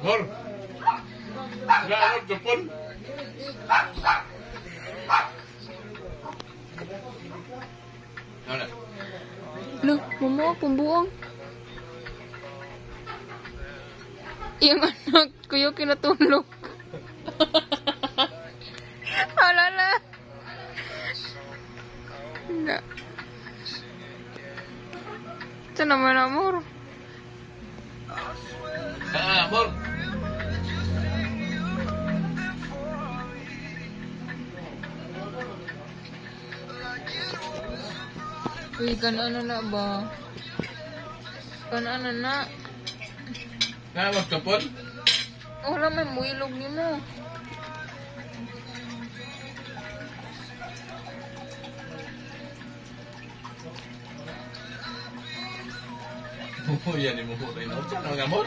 Mor. Ngamor jepun. Mana? Loh, mama pembuang. Yang anak kuyo kinatulog. Alala. Enggak. Itu naman amor. Mor. Uy, kan ano na ba? Kan ano na? Ngamor jepun. Wala may muilog ni mo. Oh, yan yung muhurin. Ano ngamor?